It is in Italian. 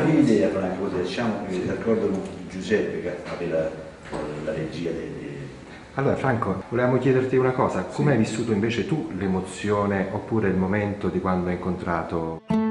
prima idea, Franco, siamo d'accordo con Giuseppe che aveva la regia Allora Franco, volevamo chiederti una cosa, come hai vissuto invece tu l'emozione oppure il momento di quando hai incontrato